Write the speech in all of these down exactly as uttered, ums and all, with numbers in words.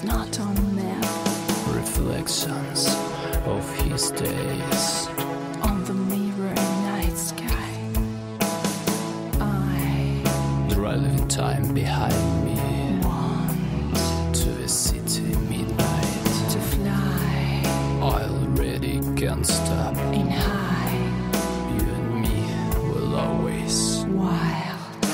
is not on map. Reflections of his days On the mirror night sky, I driving time behind me want to the city midnight. to fly I already can't stop. in high You and me will always wild.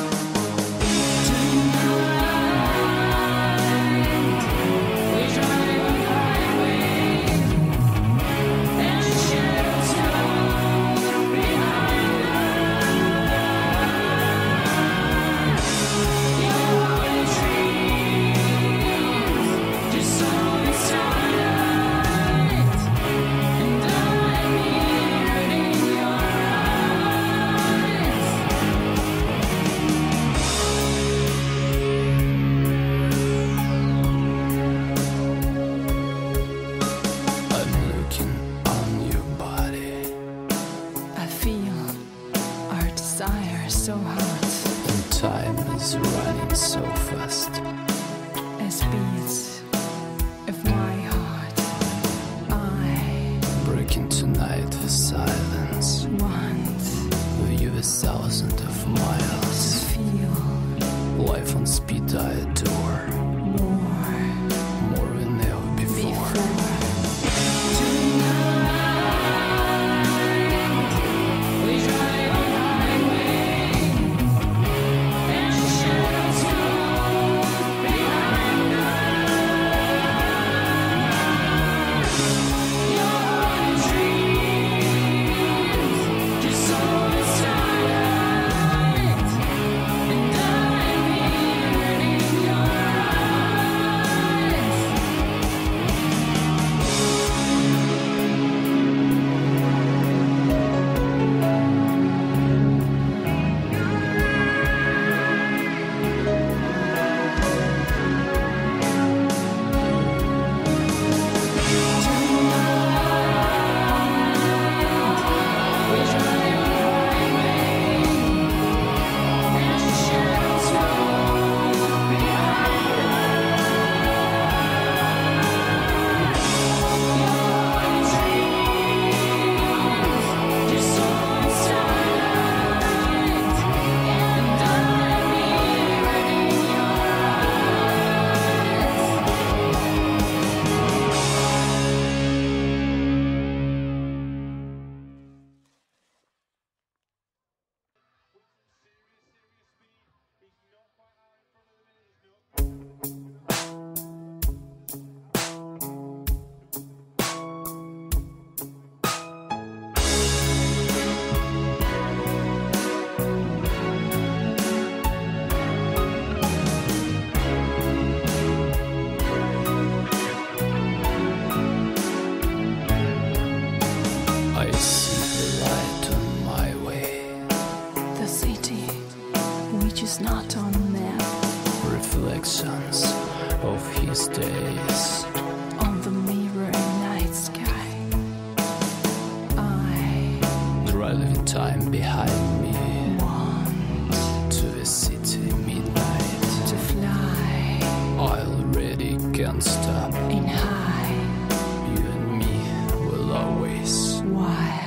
Desire so hot, and time is running so fast. as beats of my heart. I Breaking tonight the silence want with you a thousand of miles. to feel Life on speed I adore more more than ever before. before. I see the light on my way. The city which is not on map. Reflections of his days On the mirror night sky, I driving time behind me want to the city midnight. to fly I already can't stop. in high You and me will always wild.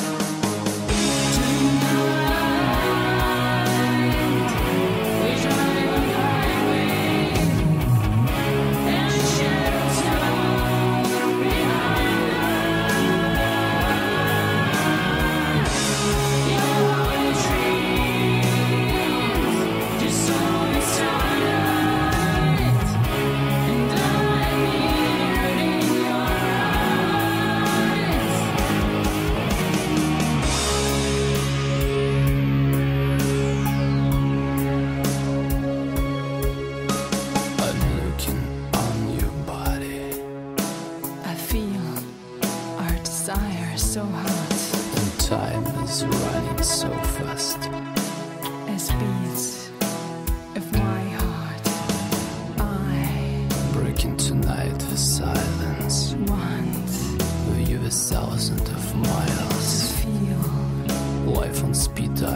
I'm looking on your body, I feel our desire so hot, and time is running so fast. as beats of my heart. I Breaking tonight the silence want with you a thousand of miles. to feel Life on speed